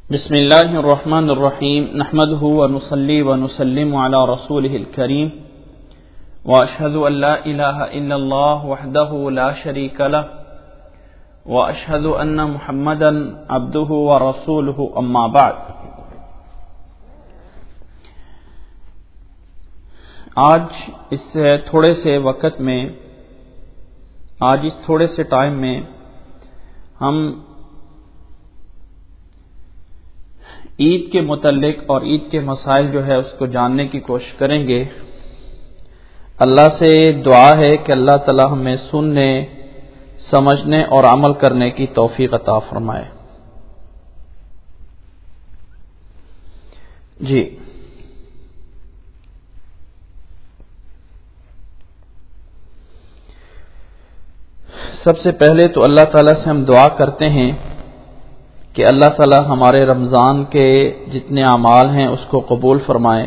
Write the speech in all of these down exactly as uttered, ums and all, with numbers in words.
بسم اللہ الرحمن الرحیم نحمده ونصلی ونسلم علی رسوله الکریم واشهد ان لا الہ الا اللہ وحدہ لا شریک له واشهد ان محمدا عبده ورسوله اما بعد۔ آج اس سے تھوڑے سے وقت میں آج اس تھوڑے سے ٹائم میں ہم عید کے متعلق اور عید کے مسائل جو ہے اس کو جاننے کی کوشش کریں گے۔ اللہ سے دعا ہے کہ اللہ تعالی ہمیں سننے، سمجھنے اور عمل کرنے کی توفیق عطا فرمائے۔ جی سب سے پہلے تو اللہ تعالی سے ہم دعا کرتے ہیں کہ اللہ تعالی ہمارے رمضان کے جتنے اعمال ہیں اس کو قبول فرمائے،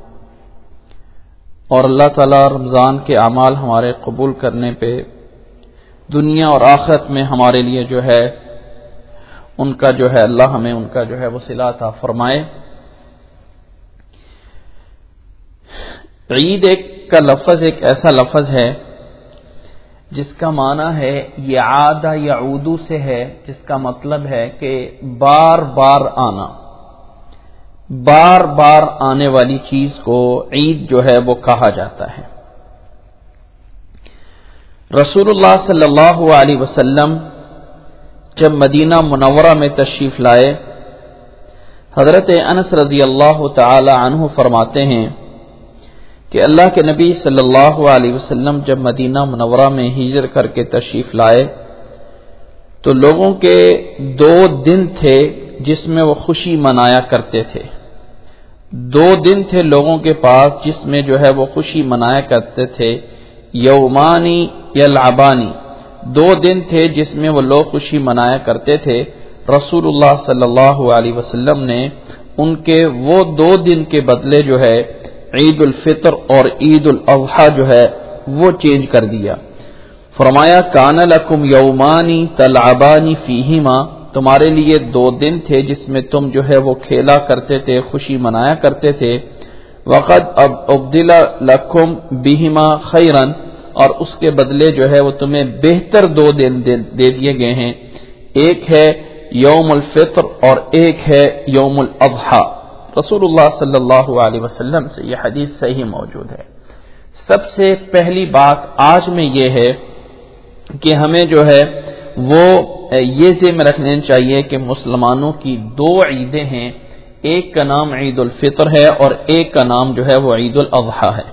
اور اللہ تعالی رمضان کے اعمال ہمارے قبول کرنے پہ دنیا اور آخرت میں ہمارے لیے جو ہے ان کا جو ہے اللہ ہمیں ان کا جو ہے وہ صلہ عطا فرمائے۔ عید ایک کا لفظ ایک ایسا لفظ ہے جس کا معنی ہے یعادہ یعودو سے ہے، جس کا مطلب ہے کہ بار بار آنا، بار بار آنے والی چیز کو عید جو ہے وہ کہا جاتا ہے۔ رسول اللہ صلی اللہ علیہ وسلم جب مدینہ منورہ میں تشریف لائے، حضرت انس رضی اللہ تعالی عنہ فرماتے ہیں کہ اللہ کے نبی صلی اللہ علیہ وسلم جب مدینہ منورہ میں ہجرت کر کے تشریف لائے تو لوگوں کے دو دن تھے جس میں وہ خوشی منایا کرتے تھے۔ دو دن تھے لوگوں کے پاس جس میں جو ہے وہ خوشی منایا کرتے تھے، یومانی یلعبانی، دو دن تھے جس میں وہ لوگ خوشی منایا کرتے تھے۔ رسول اللہ صلی اللہ علیہ وسلم نے ان کے وہ دو دن کے بدلے جو ہے عید الفطر اور عید الاضحیٰ جو ہے وہ چینج کر دیا۔ فرمایا کان لکم یومانی تلعبانی فیہما، تمہارے لیے دو دن تھے جس میں تم جو ہے وہ کھیلا کرتے تھے، خوشی منایا کرتے تھے۔ وقد ابدل لکم بہما خیرا، اور اس کے بدلے جو ہے وہ تمہیں بہتر دو دن دے دیے گئے ہیں، ایک ہے یوم الفطر اور ایک ہے یوم الاضحیٰ۔ رسول اللہ صلی اللہ علیہ وسلم سے یہ حدیث صحیح موجود ہے۔ سب سے پہلی بات آج میں یہ ہے کہ ہمیں جو ہے وہ یہ ذہن رکھ لینا چاہیے کہ مسلمانوں کی دو عیدیں ہیں، ایک کا نام عید الفطر ہے اور ایک کا نام جو ہے وہ عید الاضحیٰ ہے۔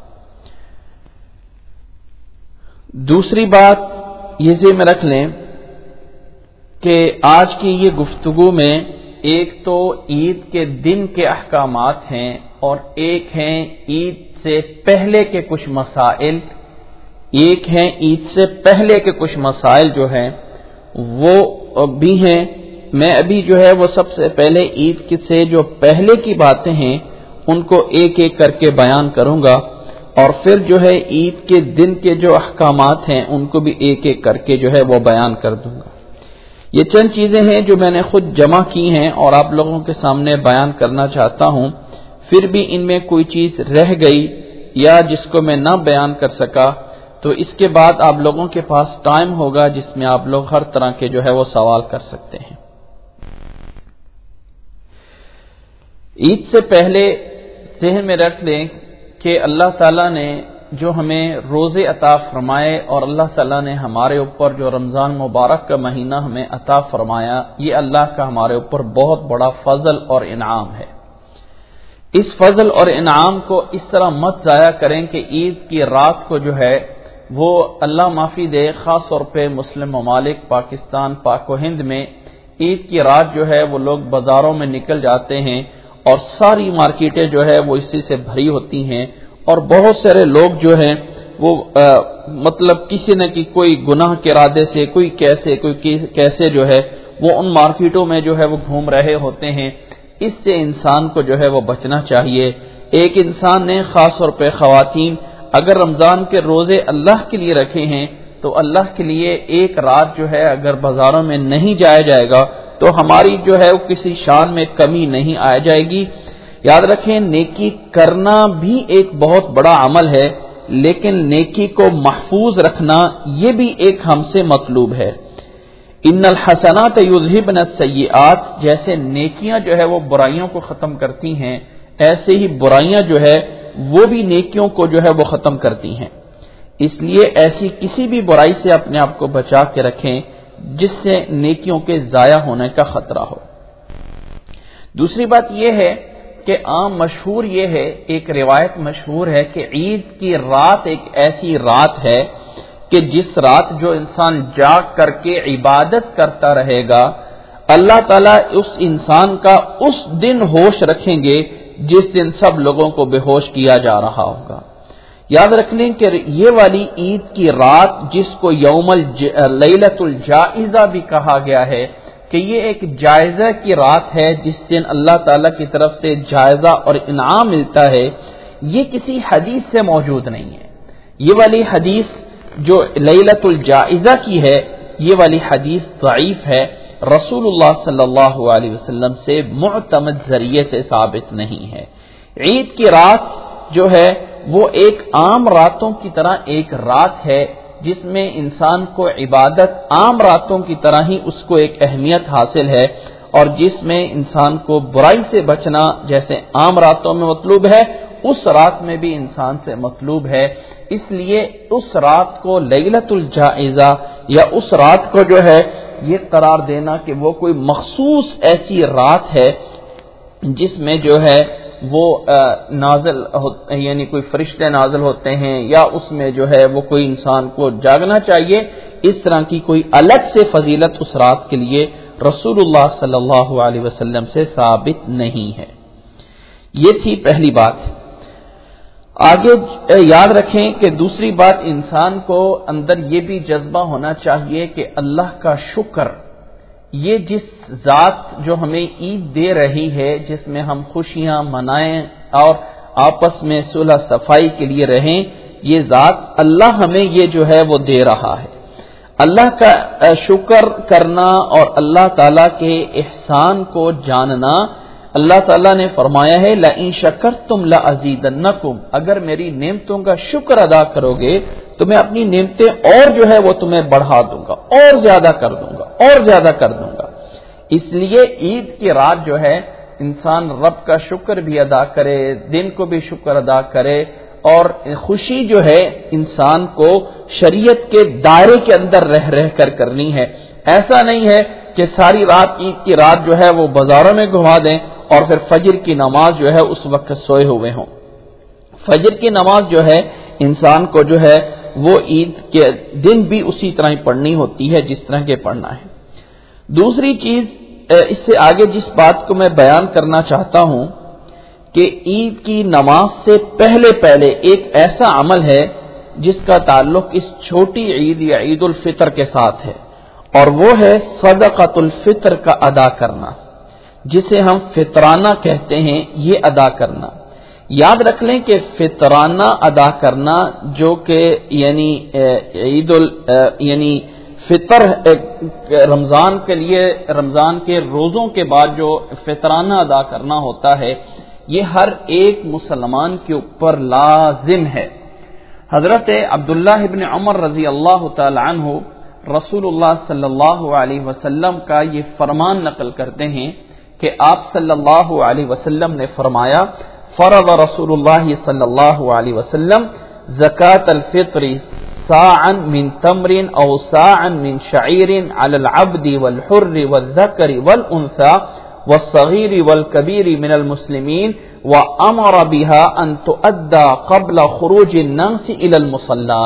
دوسری بات یہ ذہن رکھ لیں کہ آج کی یہ گفتگو میں ایک تو عید کے دن کے احکامات ہیں اور ایک ہیں عید سے پہلے کے کچھ مسائل، ایک ہیں عید سے پہلے کے کچھ مسائل جو ہیں وہ بھی ہیں۔ میں ابھی جو ہے وہ سب سے پہلے عید سے جو پہلے کی باتیں ہیں ان کو ایک ایک کر کے بیان کروں گا، اور پھر جو ہے عید کے دن کے جو احکامات ہیں ان کو بھی ایک ایک کر کے جو ہے وہ بیان کر دوں گا۔ یہ چند چیزیں ہیں جو میں نے خود جمع کی ہیں اور آپ لوگوں کے سامنے بیان کرنا چاہتا ہوں، پھر بھی ان میں کوئی چیز رہ گئی یا جس کو میں نہ بیان کر سکا تو اس کے بعد آپ لوگوں کے پاس ٹائم ہوگا جس میں آپ لوگ ہر طرح کے جو ہے وہ سوال کر سکتے ہیں۔ عید سے پہلے ذہن میں رکھ لیں کہ اللہ تعالیٰ نے جو ہمیں روزے عطا فرمائے اور اللہ تعالیٰ نے ہمارے اوپر جو رمضان مبارک کا مہینہ ہمیں عطا فرمایا، یہ اللہ کا ہمارے اوپر بہت بڑا فضل اور انعام ہے۔ اس فضل اور انعام کو اس طرح مت ضائع کریں کہ عید کی رات کو جو ہے وہ اللہ معافی دے، خاص طور پہ مسلم ممالک پاکستان پاک و ہند میں عید کی رات جو ہے وہ لوگ بازاروں میں نکل جاتے ہیں اور ساری مارکیٹیں جو ہے وہ اسی سے بھری ہوتی ہیں، اور بہت سارے لوگ جو ہیں وہ آ, مطلب کسی نہ کی کوئی گناہ کے ارادے سے کوئی کیسے کوئی کیسے جو ہے وہ ان مارکیٹوں میں جو ہے وہ گھوم رہے ہوتے ہیں۔ اس سے انسان کو جو ہے وہ بچنا چاہیے۔ ایک انسان نے خاص طور پہ خواتین اگر رمضان کے روزے اللہ کے لیے رکھے ہیں تو اللہ کے لیے ایک رات جو ہے اگر بازاروں میں نہیں جایا جائے گا تو ہماری جو ہے وہ کسی شان میں کمی نہیں آ جائے گی۔ یاد رکھیں نیکی کرنا بھی ایک بہت بڑا عمل ہے، لیکن نیکی کو محفوظ رکھنا یہ بھی ایک ہم سے مطلوب ہے۔ ان الحسنات یذہبن السیئات، جیسے نیکیاں جو ہے وہ برائیوں کو ختم کرتی ہیں، ایسے ہی برائیاں جو ہے وہ بھی نیکیوں کو جو ہے وہ ختم کرتی ہیں۔ اس لیے ایسی کسی بھی برائی سے اپنے آپ کو بچا کے رکھیں جس سے نیکیوں کے ضائع ہونے کا خطرہ ہو۔ دوسری بات یہ ہے کہ عام مشہور یہ ہے، ایک روایت مشہور ہے کہ عید کی رات ایک ایسی رات ہے کہ جس رات جو انسان جاگ کر کے عبادت کرتا رہے گا، اللہ تعالیٰ اس انسان کا اس دن ہوش رکھیں گے جس دن سب لوگوں کو بے ہوش کیا جا رہا ہوگا۔ یاد رکھ لیں کہ یہ والی عید کی رات جس کو یوم لیلۃ الجائزہ بھی کہا گیا ہے کہ یہ ایک جائزہ کی رات ہے جس دن اللہ تعالیٰ کی طرف سے جائزہ اور انعام ملتا ہے، یہ کسی حدیث سے موجود نہیں ہے۔ یہ والی حدیث جو لیلۃ الجائزہ کی ہے، یہ والی حدیث ضعیف ہے، رسول اللہ صلی اللہ علیہ وسلم سے معتمد ذریعے سے ثابت نہیں ہے۔ عید کی رات جو ہے وہ ایک عام راتوں کی طرح ایک رات ہے جس میں انسان کو عبادت عام راتوں کی طرح ہی اس کو ایک اہمیت حاصل ہے، اور جس میں انسان کو برائی سے بچنا جیسے عام راتوں میں مطلوب ہے، اس رات میں بھی انسان سے مطلوب ہے۔ اس لیے اس رات کو لیلۃ الجائزہ یا اس رات کو جو ہے یہ قرار دینا کہ وہ کوئی مخصوص ایسی رات ہے جس میں جو ہے وہ نازل یعنی کوئی فرشتے نازل ہوتے ہیں یا اس میں جو ہے وہ کوئی انسان کو جاگنا چاہیے، اس طرح کی کوئی الگ سے فضیلت اس رات کے لیے رسول اللہ صلی اللہ علیہ وسلم سے ثابت نہیں ہے۔ یہ تھی پہلی بات۔ آگے یاد رکھیں کہ دوسری بات، انسان کو اندر یہ بھی جذبہ ہونا چاہیے کہ اللہ کا شکر، یہ جس ذات جو ہمیں عید دے رہی ہے جس میں ہم خوشیاں منائیں اور آپس میں صلح صفائی کے لیے رہیں، یہ ذات اللہ ہمیں یہ جو ہے وہ دے رہا ہے۔ اللہ کا شکر کرنا اور اللہ تعالیٰ کے احسان کو جاننا، اللہ تعالیٰ نے فرمایا ہے لَإِن شَكَرْتُمْ لَأَزِيدَنَّكُمْ، اگر میری نعمتوں کا شکر ادا کرو گے تو میں اپنی نعمتیں اور جو ہے وہ تمہیں بڑھا دوں گا، اور زیادہ کر دوں گا، اور زیادہ کر دوں گا۔ اس لیے عید کی رات جو ہے انسان رب کا شکر بھی ادا کرے، دن کو بھی شکر ادا کرے، اور خوشی جو ہے انسان کو شریعت کے دائرے کے اندر رہ رہ کر کرنی ہے۔ ایسا نہیں ہے کہ ساری رات عید کی رات جو ہے وہ بازاروں میں گھما دیں اور پھر فجر کی نماز جو ہے اس وقت سوئے ہوئے ہوں۔ فجر کی نماز جو ہے انسان کو جو ہے وہ عید کے دن بھی اسی طرح ہی پڑھنی ہوتی ہے جس طرح کے پڑھنا ہے۔ دوسری چیز، اس سے آگے جس بات کو میں بیان کرنا چاہتا ہوں کہ عید کی نماز سے پہلے پہلے ایک ایسا عمل ہے جس کا تعلق اس چھوٹی عید یا عید الفطر کے ساتھ ہے، اور وہ ہے صدقۃ الفطر کا ادا کرنا، جسے ہم فطرانہ کہتے ہیں، یہ ادا کرنا۔ یاد رکھ لیں کہ فطرانہ ادا کرنا جو کہ یعنی عید ال یعنی فطر رمضان کے لیے رمضان کے روزوں کے بعد جو فطرانہ ادا کرنا ہوتا ہے، یہ ہر ایک مسلمان کے اوپر لازم ہے۔ حضرت عبداللہ ابن عمر رضی اللہ تعالی عنہ رسول اللہ صلی اللہ علیہ وسلم کا یہ فرمان نقل کرتے ہیں کہ آپ صلی اللہ علیہ وسلم نے فرمایا، فرض رسول اللہ صلی اللہ علیہ وسلم زکاة الفطر ساعا من تمر او ساعا من شعیر علی العبد والحر والذکر والانثى والصغیر والکبیر من المسلمین وامر بها ان تؤدى قبل خروج الناس الى المصلی۔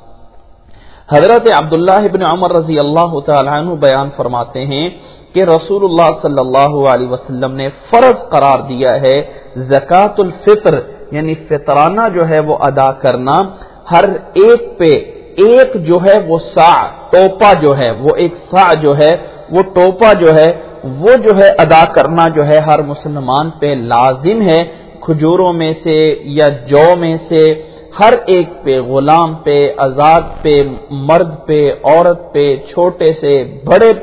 حضرت عبداللہ ابن عمر رضی اللہ تعالی عنہ بیان فرماتے ہیں کہ رسول اللہ صلی اللہ علیہ وسلم نے فرض قرار دیا ہے زکوٰۃ الفطر یعنی فطرانہ جو ہے وہ ادا کرنا، ہر ایک پہ ایک جو ہے وہ سا ٹوپا جو ہے وہ ایک سا جو ہے وہ ٹوپا جو ہے وہ جو ہے ادا کرنا جو ہے ہر مسلمان پہ لازم ہے۔ کھجوروں میں سے یا جو میں سے ہر ایک پہ، غلام پہ، آزاد پہ، مرد پہ، عورت پہ، چھوٹے سے بڑے پہ،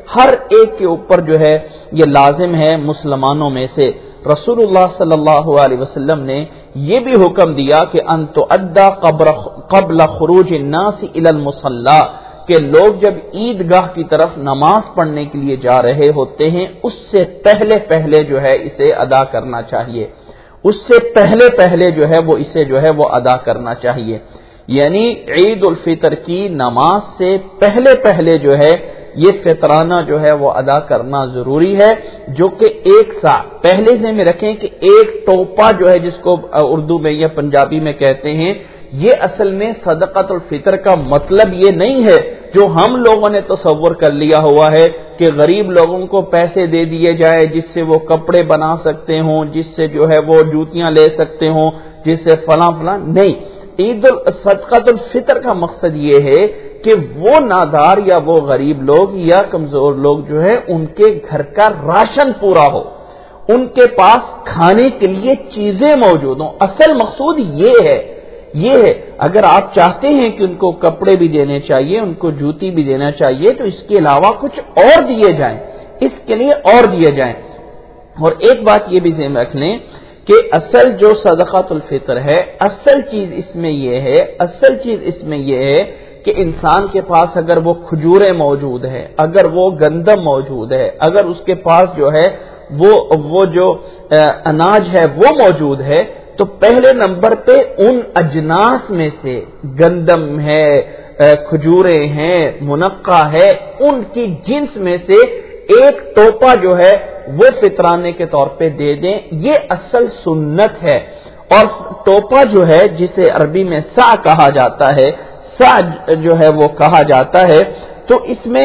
ہر ایک کے اوپر جو ہے یہ لازم ہے مسلمانوں میں سے۔ رسول اللہ صلی اللہ علیہ وسلم نے یہ بھی حکم دیا کہ ان تؤدى قبل خروج الناس الى المصلی، کہ لوگ جب عیدگاہ کی طرف نماز پڑھنے کے لیے جا رہے ہوتے ہیں اس سے پہلے پہلے جو ہے اسے ادا کرنا چاہیے، اس سے پہلے پہلے جو ہے وہ اسے جو ہے وہ ادا کرنا چاہیے۔ یعنی عید الفطر کی نماز سے پہلے پہلے جو ہے یہ فطرانہ جو ہے وہ ادا کرنا ضروری ہے، جو کہ ایک سا پہلے سے میں رکھیں کہ ایک ٹوپا جو ہے جس کو اردو میں یا پنجابی میں کہتے ہیں، یہ اصل میں صدقۃ الفطر کا مطلب یہ نہیں ہے جو ہم لوگوں نے تصور کر لیا ہوا ہے کہ غریب لوگوں کو پیسے دے دیے جائے جس سے وہ کپڑے بنا سکتے ہوں، جس سے جو ہے وہ جوتیاں لے سکتے ہوں، جس سے فلاں فلاں۔ نہیں، عید صدقۃ الفطر کا مقصد یہ ہے کہ وہ نادار یا وہ غریب لوگ یا کمزور لوگ جو ہے ان کے گھر کا راشن پورا ہو، ان کے پاس کھانے کے لیے چیزیں موجود ہوں۔ اصل مقصود یہ ہے یہ ہے اگر آپ چاہتے ہیں کہ ان کو کپڑے بھی دینے چاہیے، ان کو جوتی بھی دینا چاہیے، تو اس کے علاوہ کچھ اور دیے جائیں، اس کے لیے اور دیے جائیں۔ اور ایک بات یہ بھی ذہن رکھ لیں کہ اصل جو صدقۃ الفطر ہے، اصل چیز اس میں یہ ہے اصل چیز اس میں یہ ہے کہ انسان کے پاس اگر وہ کھجوریں موجود ہے، اگر وہ گندم موجود ہے، اگر اس کے پاس جو ہے وہ وہ جو اناج ہے وہ موجود ہے، تو پہلے نمبر پہ ان اجناس میں سے گندم ہے، کھجوریں ہیں، منقع ہے، ان کی جنس میں سے ایک ٹوپا جو ہے وہ فطرانے کے طور پہ دے دیں، یہ اصل سنت ہے۔ اور ٹوپا جو ہے جسے عربی میں سا کہا جاتا ہے، سا جو ہے وہ کہا جاتا ہے، تو اس میں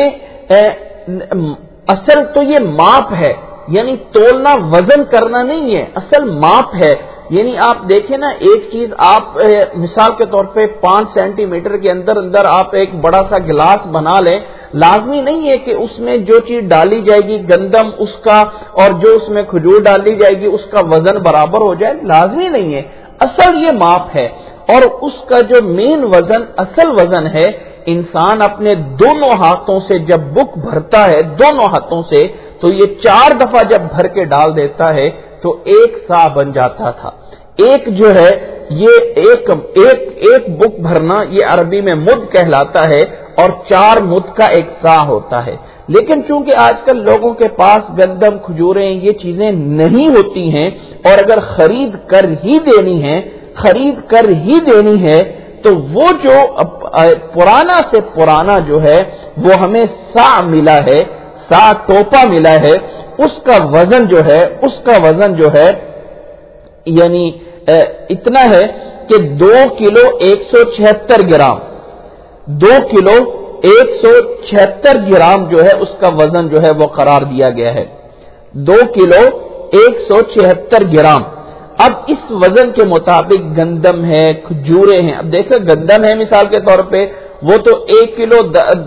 اصل تو یہ ماپ ہے، یعنی تولنا وزن کرنا نہیں ہے، اصل ماپ ہے۔ یعنی آپ دیکھیں نا، ایک چیز آپ مثال کے طور پہ پانچ سینٹی میٹر کے اندر اندر آپ ایک بڑا سا گلاس بنا لیں، لازمی نہیں ہے کہ اس میں جو چیز ڈالی جائے گی گندم اس کا اور جو اس میں کھجور ڈالی جائے گی اس کا وزن برابر ہو جائے، لازمی نہیں ہے۔ اصل یہ ماپ ہے، اور اس کا جو مین وزن اصل وزن ہے، انسان اپنے دونوں ہاتھوں سے جب بک بھرتا ہے، دونوں ہاتھوں سے، تو یہ چار دفعہ جب بھر کے ڈال دیتا ہے تو ایک سا بن جاتا تھا۔ ایک جو ہے یہ ایک ایک ایک بک بھرنا یہ عربی میں مد کہلاتا ہے، اور چار مد کا ایک سا ہوتا ہے۔ لیکن چونکہ آج کل لوگوں کے پاس گندم، کھجوریں یہ چیزیں نہیں ہوتی ہیں، اور اگر خرید کر ہی دینی ہے خرید کر ہی دینی ہے تو وہ جو پرانا سے پرانا جو ہے وہ ہمیں سا ملا ہے، سا ٹوپا ملا ہے، اس کا وزن جو ہے اس کا وزن جو ہے یعنی اتنا ہے کہ دو کلو ایک سو چھہتر گرام دو کلو ایک سو چھہتر گرام جو ہے اس کا وزن جو ہے وہ قرار دیا گیا ہے، دو کلو ایک سو چھہتر گرام۔ اب اس وزن کے مطابق گندم ہے، کھجورے ہیں۔ اب دیکھیں گندم ہے مثال کے طور پہ، وہ تو ایک کلو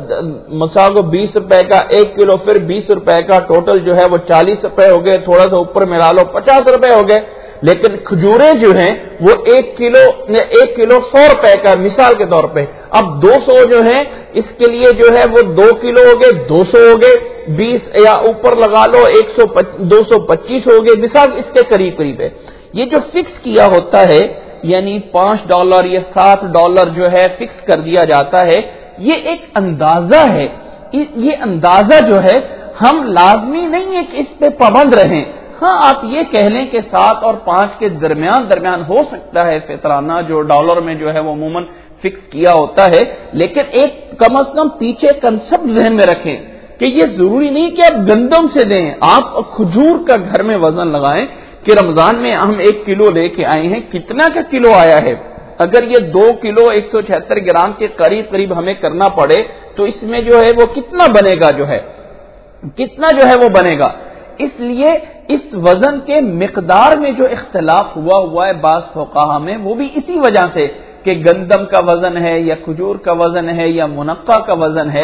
مثال کو بیس روپے کا، ایک کلو پھر بیس روپے کا، ٹوٹل جو ہے وہ چالیس روپے ہو گئے، تھوڑا سا اوپر ملا لو پچاس روپے ہو گئے۔ لیکن کھجوریں جو ہیں وہ ایک کلو ایک کلو سو روپے کا مثال کے طور پہ۔ اب دو سو جو ہیں اس کے لیے جو ہے وہ دو کلو ہو گئے، دو سو ہو گئے، بیس یا اوپر لگا لو ایک سو دو سو پچیس ہو گئے، مثال اس کے قریب قریب ہے۔ یہ جو فکس کیا ہوتا ہے یعنی پانچ ڈالر یا سات ڈالر جو ہے فکس کر دیا جاتا ہے، یہ ایک اندازہ ہے۔ یہ اندازہ جو ہے ہم لازمی نہیں ہے کہ اس پہ پابند رہیں۔ ہاں آپ یہ کہہ لیں کہ سات اور پانچ کے درمیان درمیان ہو سکتا ہے فطرانہ جو ڈالر میں جو ہے وہ عموماً فکس کیا ہوتا ہے، لیکن ایک کم از کم پیچھے کنسپٹ ذہن میں رکھیں کہ یہ ضروری نہیں کہ آپ گندم سے دیں، آپ کھجور کا گھر میں وزن لگائیں کہ رمضان میں ہم ایک کلو لے کے آئے ہیں، کتنا کا کلو آیا ہے۔ اگر یہ دو کلو ایک سو چھہتر گرام کے قریب قریب ہمیں کرنا پڑے تو اس میں جو ہے وہ کتنا بنے گا جو ہے کتنا جو ہے وہ بنے گا۔ اس لیے اس وزن کے مقدار میں جو اختلاف ہوا ہوا ہے بعض فقہا میں، وہ بھی اسی وجہ سے کہ گندم کا وزن ہے یا کھجور کا وزن ہے یا منقع کا وزن ہے،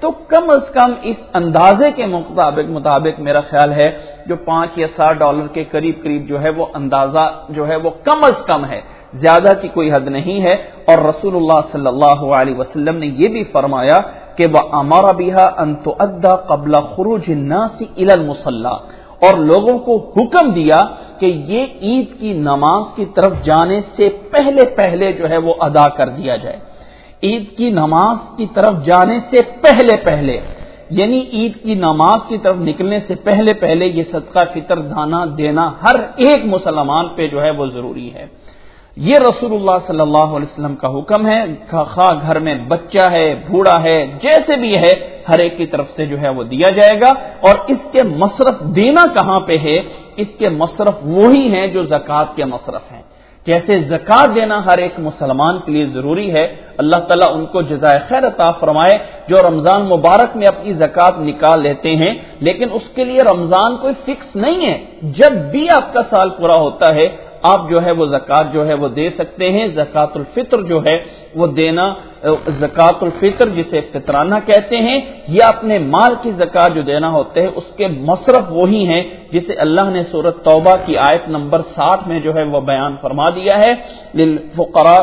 تو کم از کم اس اندازے کے مطابق مطابق میرا خیال ہے جو پانچ یا سات ڈالر کے قریب قریب جو ہے وہ اندازہ جو ہے وہ کم از کم ہے، زیادہ کی کوئی حد نہیں ہے۔ اور رسول اللہ صلی اللہ علیہ وسلم نے یہ بھی فرمایا کہ وَأَمَرَ بِهَا أَن تُؤَدَّى قَبْلَ خُرُوجِ النَّاسِ إِلَى الْمُصَلَّى، اور لوگوں کو حکم دیا کہ یہ عید کی نماز کی طرف جانے سے پہلے پہلے جو ہے وہ ادا کر دیا جائے۔ عید کی نماز کی طرف جانے سے پہلے پہلے، یعنی عید کی نماز کی طرف نکلنے سے پہلے پہلے یہ صدقہ فطر دانہ دینا ہر ایک مسلمان پہ جو ہے وہ ضروری ہے۔ یہ رسول اللہ صلی اللہ علیہ وسلم کا حکم ہے، خواہ گھر میں بچہ ہے، بوڑھا ہے، جیسے بھی ہے، ہر ایک کی طرف سے جو ہے وہ دیا جائے گا۔ اور اس کے مصرف دینا کہاں پہ ہے؟ اس کے مصرف وہی ہیں جو زکوٰۃ کے مصرف ہیں۔ جیسے زکوٰۃ دینا ہر ایک مسلمان کے لیے ضروری ہے، اللہ تعالیٰ ان کو جزائے خیر عطا فرمائے جو رمضان مبارک میں اپنی زکوٰۃ نکال لیتے ہیں، لیکن اس کے لیے رمضان کوئی فکس نہیں ہے، جب بھی آپ کا سال پورا ہوتا ہے آپ جو ہے وہ زکوٰۃ جو ہے وہ دے سکتے ہیں۔ زکوٰۃ الفطر جو ہے وہ دینا، زکوٰۃ الفطر جسے فطرانہ کہتے ہیں، یا اپنے مال کی زکوٰۃ جو دینا ہوتے ہیں اس کے مصرف وہی ہیں جسے اللہ نے سورۃ توبہ کی آیت نمبر ساٹھ میں جو ہے وہ بیان فرما دیا ہے، للفقراء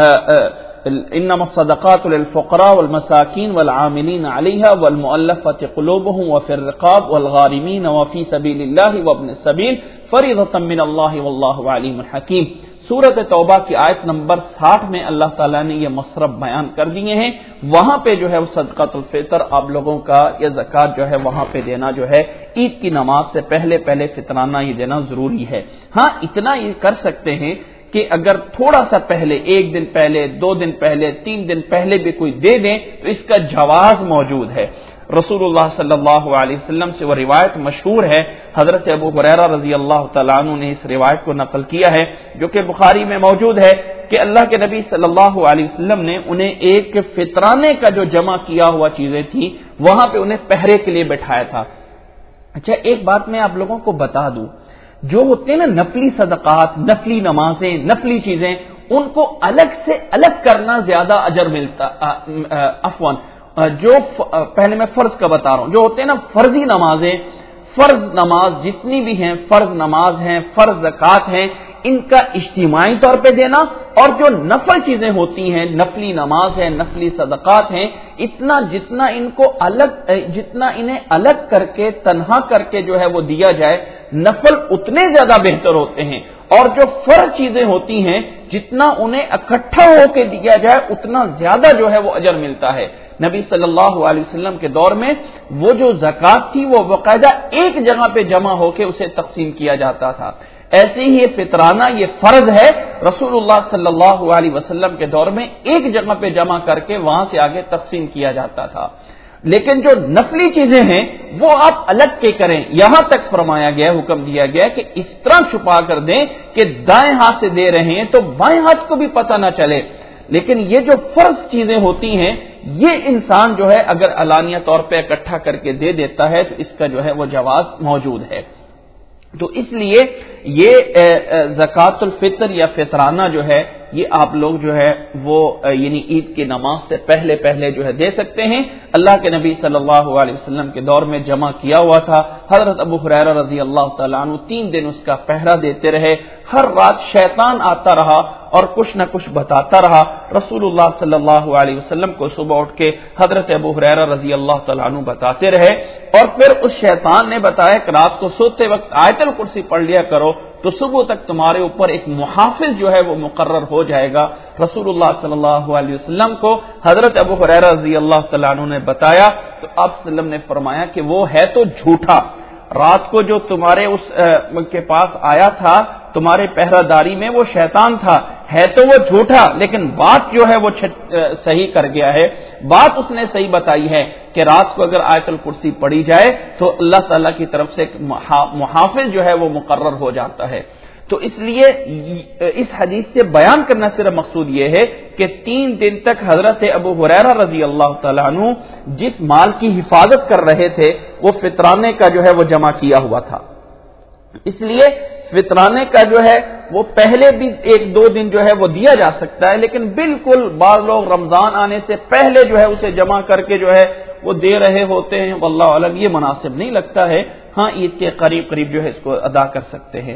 انما الصدقات للفقراء والمساکین والعاملین علیہا والمؤلفۃ قلوبهم وفی الرقاب والغارمین وفی سبیل اللہ وابن السبیل فریضۃ من اللہ واللہ علیم حکیم۔ سورۃ توبہ کی آیت نمبر ساٹھ میں اللہ تعالیٰ نے یہ مصرف بیان کر دیے ہیں، وہاں پہ جو ہے وہ صدقۃ الفطر آپ لوگوں کا یا زکوٰۃ جو ہے وہاں پہ دینا جو ہے عید کی نماز سے پہلے پہلے فطرانہ یہ دینا ضروری ہے۔ ہاں اتنا یہ کر سکتے ہیں کہ اگر تھوڑا سا پہلے، ایک دن پہلے، دو دن پہلے، تین دن پہلے بھی کوئی دے دیں تو اس کا جواز موجود ہے۔ رسول اللہ صلی اللہ علیہ وسلم سے وہ روایت مشہور ہے، حضرت ابو ہریرہ رضی اللہ تعالیٰ عنہ نے اس روایت کو نقل کیا ہے جو کہ بخاری میں موجود ہے کہ اللہ کے نبی صلی اللہ علیہ وسلم نے انہیں ایک فطرانے کا جو جمع کیا ہوا چیزیں تھیں وہاں پہ انہیں پہرے کے لیے بٹھایا تھا۔ اچھا ایک بات میں آپ لوگوں کو بتا دوں، جو ہوتے ہیں نا نفلی صدقات، نفلی نمازیں، نفلی چیزیں، ان کو الگ سے الگ کرنا زیادہ اجر ملتا۔ عفواً جو پہلے میں فرض کا بتا رہا ہوں، جو ہوتے ہیں نا فرضی نمازیں، فرض نماز جتنی بھی ہیں، فرض نماز ہیں، فرض زکوٰۃ ہیں، ان کا اجتماعی طور پہ دینا، اور جو نفل چیزیں ہوتی ہیں، نفلی نماز ہے، نفلی صدقات ہیں، اتنا جتنا ان کو الگ جتنا انہیں الگ کر کے تنہا کر کے جو ہے وہ دیا جائے، نفل اتنے زیادہ بہتر ہوتے ہیں، اور جو فرض چیزیں ہوتی ہیں جتنا انہیں اکٹھا ہو کے دیا جائے اتنا زیادہ جو ہے وہ اجر ملتا ہے۔ نبی صلی اللہ علیہ وسلم کے دور میں وہ جو زکوٰۃ تھی وہ باقاعدہ ایک جگہ پہ جمع ہو کے اسے تقسیم کیا جاتا تھا۔ ایسے ہی یہ فطرانہ یہ فرض ہے، رسول اللہ صلی اللہ علیہ وسلم کے دور میں ایک جگہ پہ جمع کر کے وہاں سے آگے تقسیم کیا جاتا تھا۔ لیکن جو نفلی چیزیں ہیں وہ آپ الگ کے کریں، یہاں تک فرمایا گیا، حکم دیا گیا کہ اس طرح چھپا کر دیں کہ دائیں ہاتھ سے دے رہے ہیں تو بائیں ہاتھ کو بھی پتہ نہ چلے۔ لیکن یہ جو فرض چیزیں ہوتی ہیں یہ انسان جو ہے اگر علانیہ طور پہ اکٹھا کر کے دے دیتا ہے تو اس کا جو ہے وہ جواز موجود ہے۔ تو اس لیے یہ زکوٰۃ الفطر یا فطرانہ جو ہے یہ آپ لوگ جو ہے وہ یعنی عید کی نماز سے پہلے پہلے جو ہے دے سکتے ہیں۔ اللہ کے نبی صلی اللہ علیہ وسلم کے دور میں جمع کیا ہوا تھا، حضرت ابو ہریرہ رضی اللہ تعالیٰ عنہ تین دن اس کا پہرا دیتے رہے، ہر رات شیطان آتا رہا اور کچھ نہ کچھ بتاتا رہا۔ رسول اللہ صلی اللہ علیہ وسلم کو صبح اٹھ کے حضرت ابو ہریرہ رضی اللہ تعالیٰ عنہ بتاتے رہے، اور پھر اس شیطان نے بتایا کہ رات کو سوتے وقت آیت الکرسی پڑھ لیا کرو تو صبح تک تمہارے اوپر ایک محافظ جو ہے وہ مقرر ہو جائے گا۔ رسول اللہ صلی اللہ علیہ وسلم کو حضرت ابو ہریرہ رضی اللہ تعالیٰ عنہ نے بتایا تو آپ صلی اللہ علیہ وسلم نے فرمایا کہ وہ ہے تو جھوٹا، رات کو جو تمہارے اس کے پاس آیا تھا تمہارے پہرہ داری میں وہ شیطان تھا، ہے تو وہ جھوٹا لیکن بات جو ہے وہ صحیح کر گیا ہے، بات اس نے صحیح بتائی ہے کہ رات کو اگر آیت الکرسی پڑھی جائے تو اللہ تعالیٰ کی طرف سے ایک محافظ جو ہے وہ مقرر ہو جاتا ہے۔ تو اس لیے اس حدیث سے بیان کرنا صرف مقصود یہ ہے کہ تین دن تک حضرت ابو ہریرہ رضی اللہ تعالیٰ عنہ جس مال کی حفاظت کر رہے تھے وہ فطرانے کا جو ہے وہ جمع کیا ہوا تھا۔ اس لیے فطرانے کا جو ہے وہ پہلے بھی ایک دو دن جو ہے وہ دیا جا سکتا ہے، لیکن بالکل بعض لوگ رمضان آنے سے پہلے جو ہے اسے جمع کر کے جو ہے وہ دے رہے ہوتے ہیں، واللہ اعلم یہ مناسب نہیں لگتا ہے۔ ہاں عید کے قریب قریب جو ہے اس کو ادا کر سکتے ہیں۔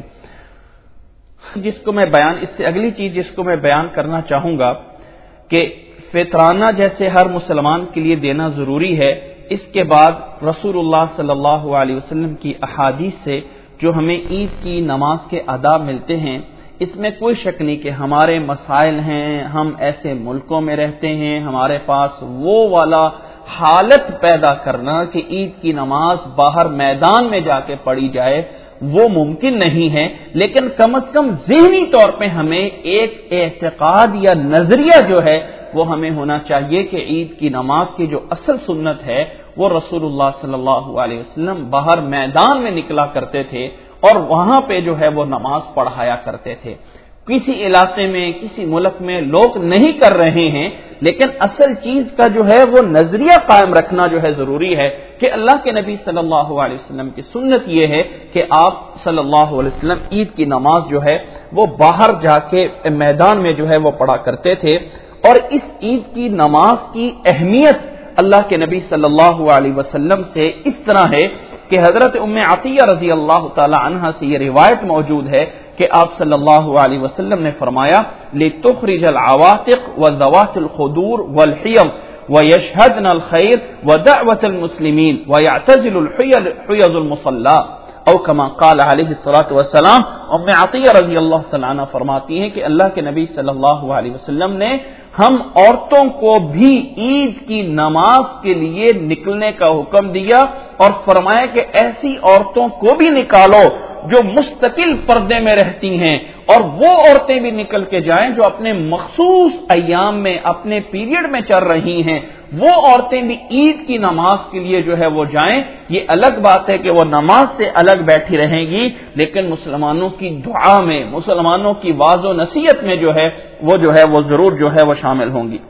جس کو میں بیان اس سے اگلی چیز جس کو میں بیان کرنا چاہوں گا کہ فطرانہ جیسے ہر مسلمان کے لیے دینا ضروری ہے، اس کے بعد رسول اللہ صلی اللہ علیہ وسلم کی احادیث سے جو ہمیں عید کی نماز کے ادا ملتے ہیں، اس میں کوئی شک نہیں کہ ہمارے مسائل ہیں، ہم ایسے ملکوں میں رہتے ہیں، ہمارے پاس وہ والا حالت پیدا کرنا کہ عید کی نماز باہر میدان میں جا کے پڑھی جائے وہ ممکن نہیں ہے، لیکن کم از کم ذہنی طور پہ ہمیں ایک اعتقاد یا نظریہ جو ہے وہ ہمیں ہونا چاہیے کہ عید کی نماز کی جو اصل سنت ہے وہ رسول اللہ صلی اللہ علیہ وسلم باہر میدان میں نکلا کرتے تھے اور وہاں پہ جو ہے وہ نماز پڑھایا کرتے تھے۔ کسی علاقے میں کسی ملک میں لوگ نہیں کر رہے ہیں، لیکن اصل چیز کا جو ہے وہ نظریہ قائم رکھنا جو ہے ضروری ہے کہ اللہ کے نبی صلی اللہ علیہ وسلم کی سنت یہ ہے کہ آپ صلی اللہ علیہ وسلم عید کی نماز جو ہے وہ باہر جا کے میدان میں جو ہے وہ پڑھا کرتے تھے۔ اور اس عید کی نماز کی اہمیت اللہ کے نبی صلی اللہ علیہ وسلم سے اس طرح ہے کہ حضرت ام عطیہ رضی اللہ تعالی عنہا سے یہ روایت موجود ہے کہ آپ صلی اللہ علیہ وسلم نے فرمایا لِتُخْرِجَ الْعَوَاتِقْ وَذَوَاتِ الْخُدُورِ وَالْحِيَضِ وَيَشْهَدْنَ الْخَيْرَ وَدَعْوَةَ الْمُسْلِمِينَ وَيَعْتَزِلُ الْحِيَضُ الْمُصَلَّى او کما قال علیہ الصلوۃ والسلام۔ ام عطیہ رضی اللہ تعالیٰ عنہ فرماتی ہیں کہ اللہ کے نبی صلی اللہ علیہ وسلم نے ہم عورتوں کو بھی عید کی نماز کے لیے نکلنے کا حکم دیا اور فرمایا کہ ایسی عورتوں کو بھی نکالو جو مستقل پردے میں رہتی ہیں، اور وہ عورتیں بھی نکل کے جائیں جو اپنے مخصوص ایام میں اپنے پیریڈ میں چل رہی ہیں، وہ عورتیں بھی عید کی نماز کے لیے جو ہے وہ جائیں۔ یہ الگ بات ہے کہ وہ نماز سے الگ بیٹھی رہیں گی، لیکن مسلمانوں کی دعا میں، مسلمانوں کی واعظ و نصیحت میں جو ہے وہ جو ہے وہ ضرور جو ہے وہ شامل ہوں گی۔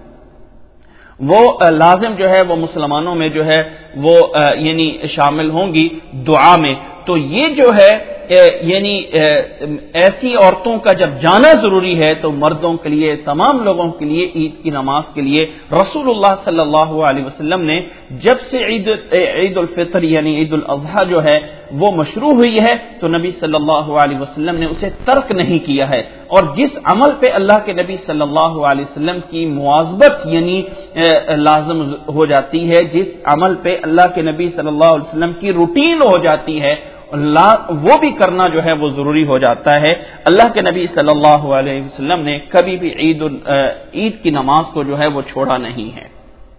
وہ لازم جو ہے وہ مسلمانوں میں جو ہے وہ یعنی شامل ہوں گی دعا میں۔ تو یہ جو ہے یعنی ایسی عورتوں کا جب جانا ضروری ہے تو مردوں کے لیے، تمام لوگوں کے لیے عید کی نماز کے لیے رسول اللہ صلی اللہ علیہ وسلم نے جب سے عید عید الفطر یعنی عید الاضحیٰ جو ہے وہ مشروع ہوئی ہے تو نبی صلی اللہ علیہ وسلم نے اسے ترک نہیں کیا ہے، اور جس عمل پہ اللہ کے نبی صلی اللہ علیہ وسلم کی مواظبت یعنی لازم ہو جاتی ہے، جس عمل پہ اللہ کے نبی صلی اللہ علیہ وسلم کی روٹین ہو جاتی ہے اللہ وہ بھی کرنا جو ہے وہ ضروری ہو جاتا ہے۔ اللہ کے نبی صلی اللہ علیہ وسلم نے کبھی بھی عید عید کی نماز کو جو ہے وہ چھوڑا نہیں ہے۔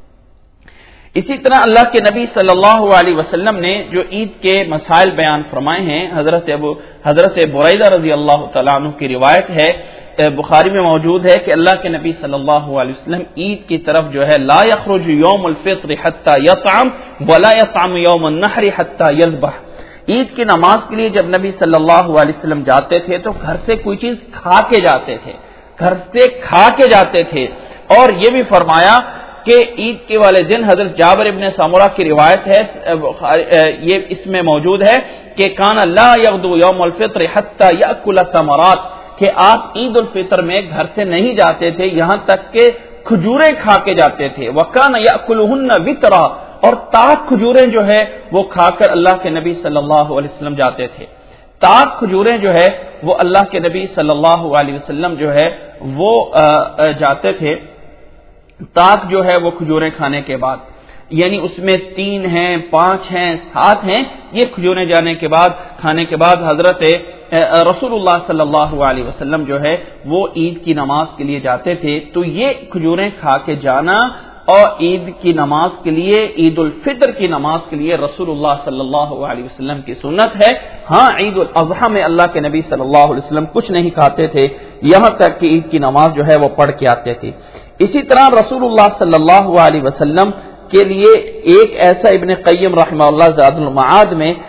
اسی طرح اللہ کے نبی صلی اللہ علیہ وسلم نے جو عید کے مسائل بیان فرمائے ہیں، حضرت ابو حضرت بریدہ رضی اللہ تعالیٰ عنہ کی روایت ہے، بخاری میں موجود ہے کہ اللہ کے نبی صلی اللہ علیہ وسلم عید کی طرف جو ہے لا یخرج یوم الفطر حتی یطعم ولا یطعم یوم النحر حتی یذبح۔ عید کی نماز کے لیے جب نبی صلی اللہ علیہ وسلم جاتے تھے تو گھر سے کوئی چیز کھا کے جاتے تھے، گھر سے کھا کے جاتے تھے، اور یہ بھی فرمایا کہ عید کے والے دن حضرت جابر ابن سمرہ کی روایت ہے، یہ اس میں موجود ہے کہ کان لا یغدو یوم الفطر حتی یاکل ثمرات، کہ آپ عید الفطر میں گھر سے نہیں جاتے تھے یہاں تک کہ کھجوریں کھا کے جاتے تھے، وکان یاکلہن وطرا، اور تاک کھجوریں جو ہے وہ کھا کر اللہ کے نبی صلی اللہ علیہ وسلم جاتے تھے۔ تاک کھجوریں جو ہے وہ اللہ کے نبی صلی اللہ علیہ وسلم جو ہے وہ جاتے تھے، تاک جو ہے وہ کھجوریں کھانے کے بعد، یعنی اس میں تین ہیں، پانچ ہیں، سات ہیں، یہ کھجوریں جانے کے بعد کھانے کے بعد حضرت رسول اللہ صلی اللہ علیہ وسلم جو ہے وہ عید کی نماز کے لیے جاتے تھے۔ تو یہ کھجوریں کھا کے جانا اور عید کی نماز کے لیے، عید الفطر کی نماز کے لیے رسول اللہ صلی اللہ علیہ وسلم کی سنت ہے۔ ہاں عید الاضحیٰ میں اللہ کے نبی صلی اللہ علیہ وسلم کچھ نہیں کھاتے تھے یہاں تک کہ عید کی نماز جو ہے وہ پڑھ کے آتے تھے۔ اسی طرح رسول اللہ صلی اللہ علیہ وسلم کے لیے ایک ایسا ابن قیم رحمہ اللہ زاد المعاد میں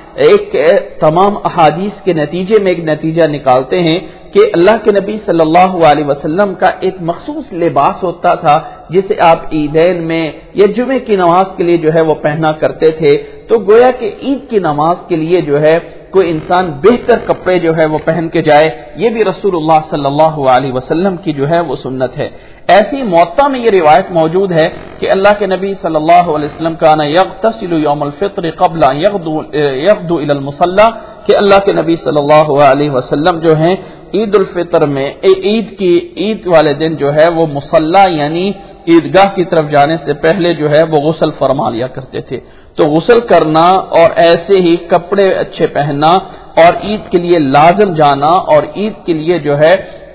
ایک تمام احادیث کے نتیجے میں ایک نتیجہ نکالتے ہیں کہ اللہ کے نبی صلی اللہ علیہ وسلم کا ایک مخصوص لباس ہوتا تھا جسے آپ عیدین میں یا جمعے کی نماز کے لیے جو ہے وہ پہنا کرتے تھے. تو گویا کہ عید کی نماز کے لیے جو ہے کوئی انسان بہتر کپڑے جو ہے وہ پہن کے جائے, یہ بھی رسول اللہ صلی اللہ علیہ وسلم کی جو ہے وہ سنت ہے. ایسی موطا میں یہ روایت موجود ہے کہ اللہ کے نبی صلی اللہ علیہ وسلم کان یغتسل یوم الفطر قبل ان یغدو یغدو الی المصلی, کہ اللہ کے نبی صلی اللہ علیہ وسلم جو ہیں عید الفطر میں عید کی عید والے دن جو ہے وہ مصلی یعنی عیدگاہ کی طرف جانے سے پہلے جو ہے وہ غسل فرما لیا کرتے تھے. تو غسل کرنا اور ایسے ہی کپڑے اچھے پہننا اور عید کے لیے لازم جانا اور عید کے لیے جو ہے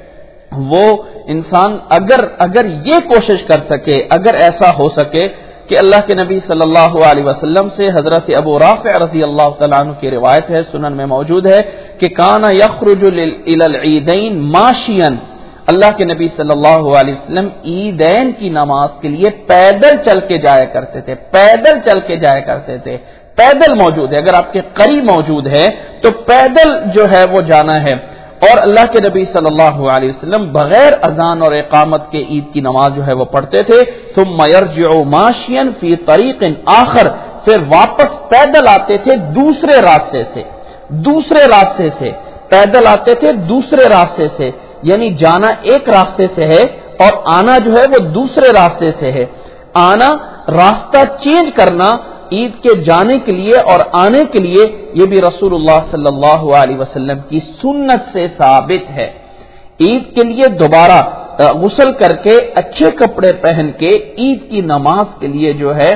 وہ انسان اگر اگر یہ کوشش کر سکے, اگر ایسا ہو سکے کہ اللہ کے نبی صلی اللہ علیہ وسلم سے حضرت ابو رافع رضی اللہ تعالیٰ عنہ کی روایت ہے, سنن میں موجود ہے کہ کانا یخرج الی العیدین ماشیا, اللہ کے نبی صلی اللہ علیہ وسلم عیدین کی نماز کے لیے پیدل چل کے جایا کرتے تھے, پیدل چل کے جایا کرتے تھے. پیدل موجود ہے, اگر آپ کے قریب موجود ہے تو پیدل جو ہے وہ جانا ہے. اور اللہ کے نبی صلی اللہ علیہ وسلم بغیر اذان اور اقامت کے عید کی نماز جو ہے وہ پڑھتے تھے. ثم يرجع ماشيا في طريق آخر, پھر واپس پیدل آتے تھے دوسرے راستے سے, دوسرے راستے سے پیدل آتے تھے دوسرے راستے سے, یعنی جانا ایک راستے سے ہے اور آنا جو ہے وہ دوسرے راستے سے ہے. آنا راستہ چینج کرنا عید کے جانے کے لیے اور آنے کے لیے یہ بھی رسول اللہ صلی اللہ علیہ وسلم کی سنت سے ثابت ہے. عید کے لیے دوبارہ غسل کر کے اچھے کپڑے پہن کے عید کی نماز کے لیے جو ہے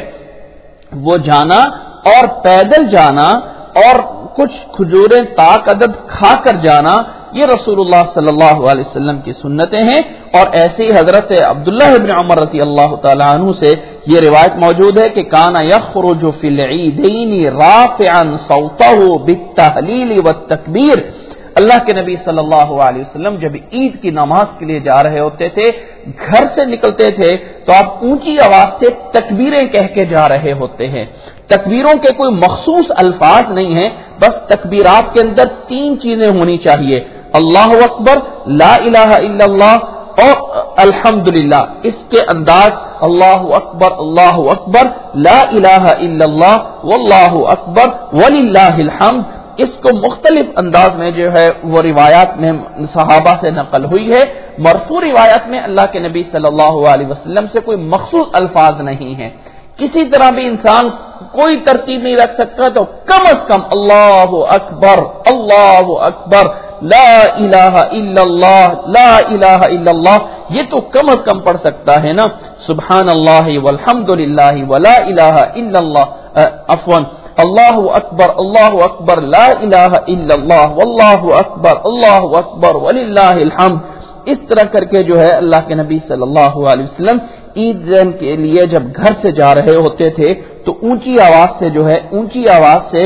وہ جانا اور پیدل جانا اور کچھ کھجوریں تاک عدد کھا کر جانا, یہ رسول اللہ صلی اللہ علیہ وسلم کی سنتیں ہیں. اور ایسے ہی حضرت عبداللہ ابن عمر رضی اللہ تعالی عنہ سے یہ روایت موجود ہے کہ کانا یخرج فی العیدین رافعا صوتہ بالتہلیل والتکبیر, اللہ کے نبی صلی اللہ علیہ وسلم جب عید کی نماز کے لیے جا رہے ہوتے تھے, گھر سے نکلتے تھے تو آپ اونچی آواز سے تکبیریں کہہ کے جا رہے ہوتے ہیں. تکبیروں کے کوئی مخصوص الفاظ نہیں ہیں, بس تکبیرات کے اندر تین چیزیں ہونی چاہیے, اللہ اکبر, لا الہ الا اللہ اور الحمدللہ. اس کے انداز اللہ اکبر اللہ اکبر لا الہ الا اللہ واللہ اکبر وللہ الحمد, اس کو مختلف انداز میں جو ہے وہ روایات میں صحابہ سے نقل ہوئی ہے. مرفوع روایات میں اللہ کے نبی صلی اللہ علیہ وسلم سے کوئی مخصوص الفاظ نہیں ہیں. کسی طرح بھی انسان کوئی ترتیب نہیں رکھ سکتا تو کم از کم اللہ اکبر اللہ اکبر لا الہ الا اللہ لا الہ الا اللہ, یہ تو کم از کم پڑھ سکتا ہے نا. سبحان اللہ والحمد للہ ولا الہ الا اللہ, عفوا اللہ اکبر اللہ اکبر لا الہ الا اللہ واللہ اکبر اللہ اکبر وللہ الحمد. اس طرح کر کے جو ہے اللہ کے نبی صلی اللہ علیہ وسلم عید کے لیے جب گھر سے جا رہے ہوتے تھے تو اونچی آواز سے جو ہے اونچی آواز سے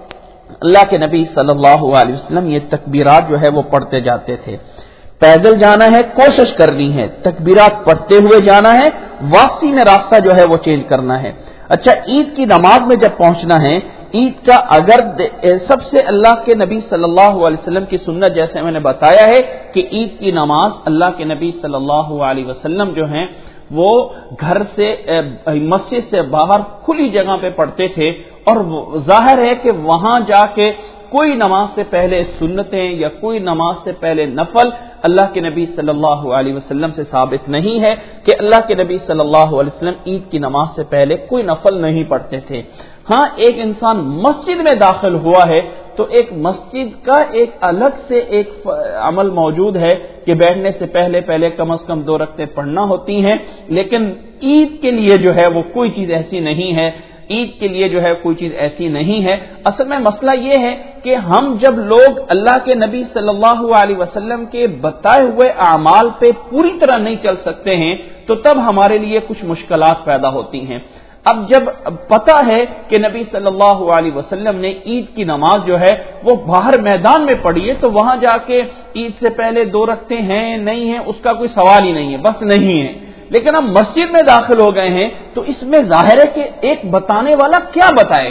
اللہ کے نبی صلی اللہ علیہ وسلم یہ تکبیرات جو ہے وہ پڑھتے جاتے تھے. پیدل جانا ہے, کوشش کرنی ہے, تکبیرات پڑھتے ہوئے جانا ہے, واپسی میں راستہ جو ہے وہ چینج کرنا ہے. اچھا, عید کی نماز میں جب پہنچنا ہے, عید کا اگر سب سے اللہ کے نبی صلی اللہ علیہ وسلم کی سنت جیسے میں نے بتایا ہے کہ عید کی نماز اللہ کے نبی صلی اللہ علیہ وسلم جو ہیں وہ گھر سے مسجد سے باہر کھلی جگہ پہ پڑھتے تھے, اور ظاہر ہے کہ وہاں جا کے کوئی نماز سے پہلے سنتیں یا کوئی نماز سے پہلے نفل اللہ کے نبی صلی اللہ علیہ وسلم سے ثابت نہیں ہے کہ اللہ کے نبی صلی اللہ علیہ وسلم عید کی نماز سے پہلے کوئی نفل نہیں پڑھتے تھے. ہاں, ایک انسان مسجد میں داخل ہوا ہے تو ایک مسجد کا ایک الگ سے ایک عمل موجود ہے کہ بیٹھنے سے پہلے پہلے کم از کم دو رکعتیں پڑھنا ہوتی ہیں, لیکن عید کے لیے جو ہے وہ کوئی چیز ایسی نہیں ہے. عید کے لیے جو ہے کوئی چیز ایسی نہیں ہے. اصل میں مسئلہ یہ ہے کہ ہم جب لوگ اللہ کے نبی صلی اللہ علیہ وسلم کے بتائے ہوئے اعمال پہ پوری طرح نہیں چل سکتے ہیں تو تب ہمارے لیے کچھ مشکلات پیدا ہوتی ہیں. اب جب پتا ہے کہ نبی صلی اللہ علیہ وسلم نے عید کی نماز جو ہے وہ باہر میدان میں پڑھی ہے تو وہاں جا کے عید سے پہلے دو رکعتیں ہیں نہیں ہیں اس کا کوئی سوال ہی نہیں ہے, بس نہیں ہے. لیکن اب مسجد میں داخل ہو گئے ہیں تو اس میں ظاہر ہے کہ ایک بتانے والا کیا بتائے گا.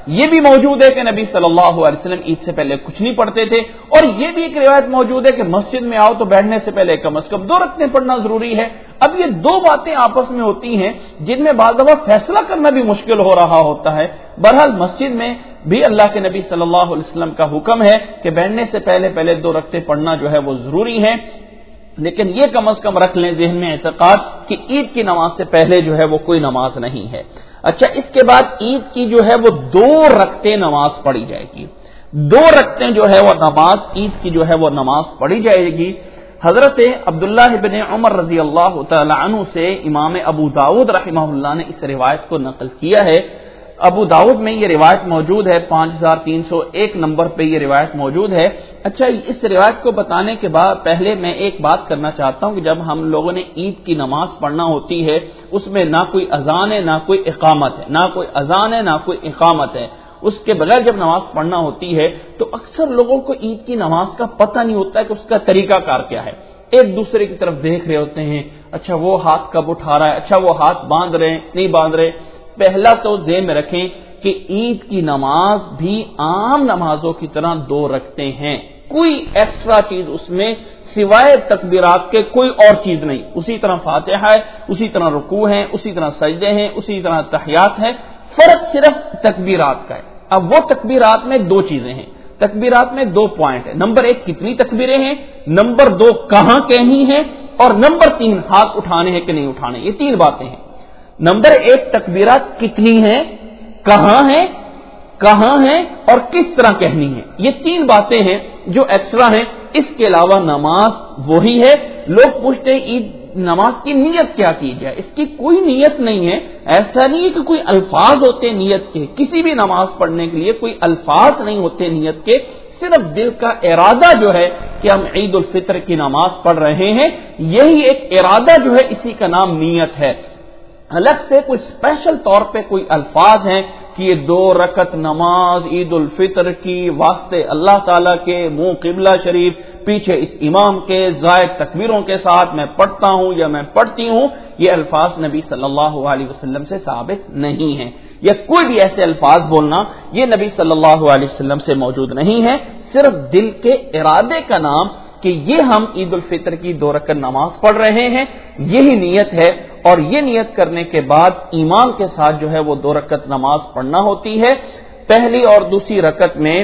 یہ بھی موجود ہے کہ نبی صلی اللہ علیہ وسلم عید سے پہلے کچھ نہیں پڑھتے تھے، اور یہ بھی ایک روایت موجود ہے کہ مسجد میں آؤ تو بیٹھنے سے پہلے کم از کم دو رکعتیں پڑھنا ضروری ہے۔ اب یہ دو باتیں آپس میں ہوتی ہیں جن میں بعض دفعہ فیصلہ کرنا بھی مشکل ہو رہا ہوتا ہے۔ بہرحال مسجد میں بھی اللہ کے نبی صلی اللہ علیہ وسلم کا حکم ہے کہ بیٹھنے سے پہلے پہلے دو رکعتیں پڑھنا جو ہے وہ ضروری ہے، لیکن یہ کم از کم رکھ لیں ذہن میں اعتقاد کہ عید کی نماز سے پہلے جو ہے وہ کوئی نماز نہیں ہے۔ اچھا، اس کے بعد عید کی جو ہے وہ دو رکعتیں نماز پڑھی جائے گی، دو رکعتیں جو ہے وہ نماز عید کی جو ہے وہ نماز پڑھی جائے گی۔ حضرت عبداللہ ابن عمر رضی اللہ تعالی عنہ سے امام ابو داؤد رحمہ اللہ نے اس روایت کو نقل کیا ہے۔ ابو داؤد میں یہ روایت موجود ہے، پانچ ہزار تین سو ایک نمبر پہ یہ روایت موجود ہے۔ اچھا، اس روایت کو بتانے کے بعد پہلے میں ایک بات کرنا چاہتا ہوں کہ جب ہم لوگوں نے عید کی نماز پڑھنا ہوتی ہے اس میں نہ کوئی اذان ہے نہ کوئی اقامت ہے، نہ کوئی اذان ہے نہ کوئی اقامت ہے، اس کے بغیر جب نماز پڑھنا ہوتی ہے تو اکثر لوگوں کو عید کی نماز کا پتہ نہیں ہوتا ہے کہ اس کا طریقہ کار کیا ہے۔ ایک دوسرے کی طرف دیکھ رہے ہوتے ہیں، اچھا وہ ہاتھ کب اٹھا رہا ہے، اچھا وہ ہاتھ باندھ رہے ہیں نہیں باندھ رہے۔ پہلا تو ذہن میں رکھیں کہ عید کی نماز بھی عام نمازوں کی طرح دو رکعتیں ہیں، کوئی ایکسٹرا چیز اس میں سوائے تکبیرات کے کوئی اور چیز نہیں، اسی طرح فاتحہ ہے، اسی طرح رکوع ہے، اسی طرح سجدے ہیں، اسی طرح تحیات ہیں، فرق صرف تکبیرات کا ہے۔ اب وہ تکبیرات میں دو چیزیں ہیں، تکبیرات میں دو پوائنٹ ہیں، نمبر ایک کتنی تکبیریں ہیں، نمبر دو کہاں کہنی ہے، اور نمبر تین ہاتھ اٹھانے ہیں کہ نہیں اٹھانے، یہ تین باتیں ہیں۔ نمبر ایک تکبیرات کتنی ہیں، کہاں ہیں، کہاں ہیں اور کس طرح کہنی ہے، یہ تین باتیں ہیں جو ایکسٹرا ہیں۔ اس کے علاوہ نماز وہی ہے۔ لوگ پوچھتے ہیں عید نماز کی نیت کیا کی جائے، اس کی کوئی نیت نہیں ہے، ایسا نہیں ہے کہ کوئی الفاظ ہوتے نیت کے، کسی بھی نماز پڑھنے کے لیے کوئی الفاظ نہیں ہوتے نیت کے، صرف دل کا ارادہ جو ہے کہ ہم عید الفطر کی نماز پڑھ رہے ہیں، یہی ایک ارادہ جو ہے اسی کا نام نیت ہے۔ الگ سے کوئی اسپیشل طور پہ کوئی الفاظ ہیں کہ یہ دو رکعت نماز عید الفطر کی واسطے اللہ تعالیٰ کے منہ قبلہ شریف پیچھے اس امام کے زائد تکبیروں کے ساتھ میں پڑھتا ہوں یا میں پڑھتی ہوں، یہ الفاظ نبی صلی اللہ علیہ وسلم سے ثابت نہیں ہیں، یا کوئی بھی ایسے الفاظ بولنا یہ نبی صلی اللہ علیہ وسلم سے موجود نہیں ہے، صرف دل کے ارادے کا نام کہ یہ ہم عید الفطر کی دو رکعت نماز پڑھ رہے ہیں، یہی نیت ہے، اور یہ نیت کرنے کے بعد ایمان کے ساتھ جو ہے وہ دو رکعت نماز پڑھنا ہوتی ہے۔ پہلی اور دوسری رکعت میں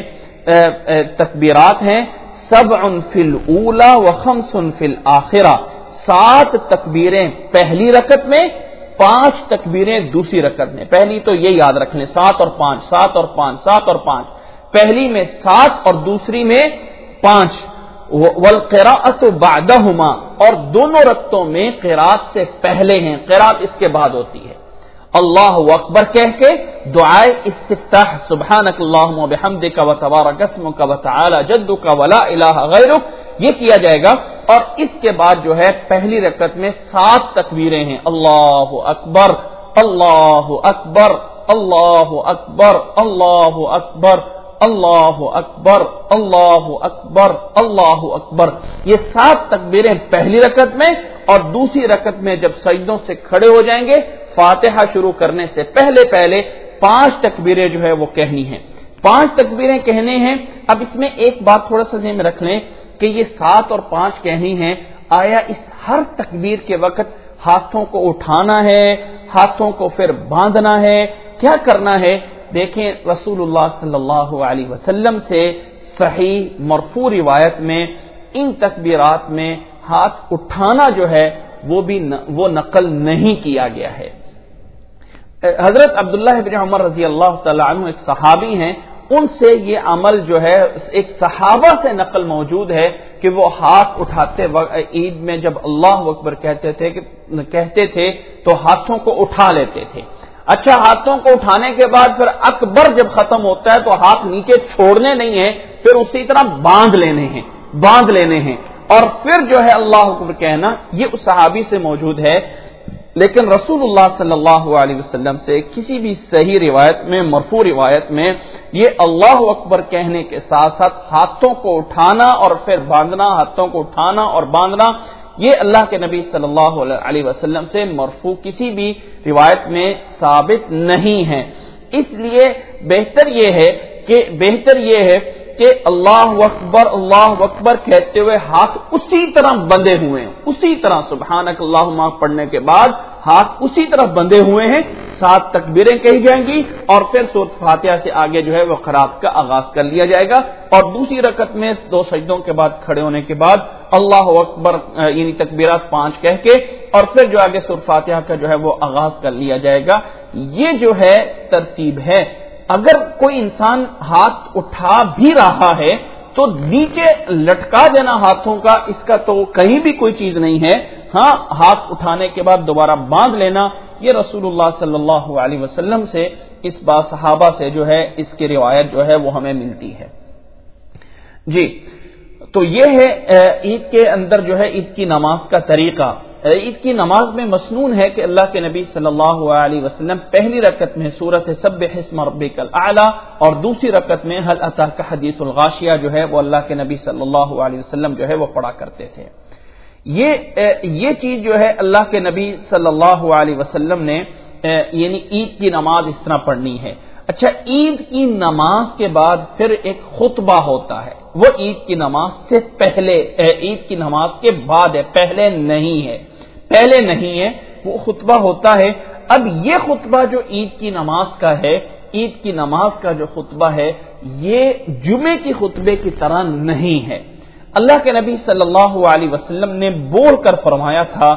تکبیرات ہیں، سبع فی الاولی و خمس فی الاخرہ، سات تکبیریں پہلی رکعت میں، پانچ تکبیریں دوسری رکعت میں۔ پہلی تو یہ یاد رکھ لیں، سات اور پانچ، سات اور پانچ، سات اور پانچ، پہلی میں سات اور دوسری میں پانچ۔ والقراءۃ بعدہما، اور دونوں رکعتوں میں قراءت سے پہلے ہیں، قراءت اس کے بعد ہوتی ہے۔ اللہ اکبر کہہ کے دعائے استفتاح سبحانک اللہم وبحمدک وتبارک اسمک وتعالی جدک ولا الہ غیرک یہ کیا جائے گا، اور اس کے بعد جو ہے پہلی رکعت میں سات تکبیریں ہیں، اللہ اکبر اللہ اکبر اللہ اکبر اللہ اکبر اللہ اکبر اللہ اکبر اللہ اکبر، یہ سات تکبیریں پہلی رکعت میں، اور دوسری رکعت میں جب سجدوں سے کھڑے ہو جائیں گے فاتحہ شروع کرنے سے پہلے پہلے پانچ تکبیریں جو ہے وہ کہنی ہیں، پانچ تکبیریں کہنے ہیں۔ اب اس میں ایک بات تھوڑا سا ذہن میں رکھ لیں کہ یہ سات اور پانچ کہنی ہیں، آیا اس ہر تکبیر کے وقت ہاتھوں کو اٹھانا ہے، ہاتھوں کو پھر باندھنا ہے، کیا کرنا ہے؟ دیکھیں رسول اللہ صلی اللہ علیہ وسلم سے صحیح مرفوع روایت میں ان تکبیرات میں ہاتھ اٹھانا جو ہے وہ بھی وہ نقل نہیں کیا گیا ہے۔ حضرت عبداللہ بن عمر رضی اللہ تعالی عنہ ایک صحابی ہیں، ان سے یہ عمل جو ہے ایک صحابہ سے نقل موجود ہے کہ وہ ہاتھ اٹھاتے وقت عید میں جب اللہ اکبر کہتے تھے کہ کہتے تھے تو ہاتھوں کو اٹھا لیتے تھے۔ اچھا، ہاتھوں کو اٹھانے کے بعد پھر اکبر جب ختم ہوتا ہے تو ہاتھ نیچے چھوڑنے نہیں ہیں، پھر اسی طرح باندھ لینے ہیں باندھ لینے ہیں اور پھر جو ہے اللہ اکبر کہنا، یہ اس صحابی سے موجود ہے۔ لیکن رسول اللہ صلی اللہ علیہ وسلم سے کسی بھی صحیح روایت میں مرفوع روایت میں یہ اللہ اکبر کہنے کے ساتھ ساتھ ہاتھوں کو اٹھانا اور پھر باندھنا، ہاتھوں کو اٹھانا اور باندھنا، یہ اللہ کے نبی صلی اللہ علیہ وسلم سے مرفوع کسی بھی روایت میں ثابت نہیں ہے۔ اس لیے بہتر یہ ہے کہ بہتر یہ ہے کہ اللہ اکبر اللہ اکبر کہتے ہوئے ہاتھ اسی طرح بندھے ہوئے ہیں، اسی طرح سبحانک اللہم پڑھنے کے بعد ہاتھ اسی طرح بندھے ہوئے ہیں، سات تکبیریں کہی جائیں گی اور پھر سورۃ فاتحہ سے آگے جو ہے وہ قرات کا آغاز کر لیا جائے گا، اور دوسری رکعت میں دو سجدوں کے بعد کھڑے ہونے کے بعد اللہ اکبر یعنی تکبیرات پانچ کہہ کے اور پھر جو آگے سورۃ فاتحہ کا جو ہے وہ آغاز کر لیا جائے گا۔ یہ جو ہے ترتیب ہے۔ اگر کوئی انسان ہاتھ اٹھا بھی رہا ہے تو نیچے لٹکا دینا ہاتھوں کا، اس کا تو کہیں بھی کوئی چیز نہیں ہے۔ ہاں، ہاتھ اٹھانے کے بعد دوبارہ باندھ لینا، یہ رسول اللہ صلی اللہ علیہ وسلم سے اس با صحابہ سے جو ہے اس کی روایت جو ہے وہ ہمیں ملتی ہے۔ جی، تو یہ ہے عید کے اندر جو ہے عید کی نماز کا طریقہ۔ عید کی نماز میں مسنون ہے کہ اللہ کے نبی صلی اللہ علیہ وسلم پہلی رکعت میں سورۃ سبح اسم ربک الاعلی اور دوسری رکعت میں هل اتاک حدیث الغاشیہ جو ہے وہ اللہ کے نبی صلی اللہ علیہ وسلم جو ہے وہ پڑھا کرتے تھے۔ یہ یہ چیز جو ہے اللہ کے نبی صلی اللہ علیہ وسلم نے یعنی عید کی نماز اس طرح پڑھنی ہے۔ اچھا، عید کی نماز کے بعد پھر ایک خطبہ ہوتا ہے، وہ عید کی نماز سے پہلے، عید کی نماز کے بعد ہے، پہلے نہیں ہے، پہلے نہیں ہے، وہ خطبہ ہوتا ہے۔ اب یہ خطبہ جو عید کی نماز کا ہے، عید کی نماز کا جو خطبہ ہے یہ جمعے کی خطبے کی طرح نہیں ہے۔ اللہ کے نبی صلی اللہ علیہ وسلم نے بول کر فرمایا تھا،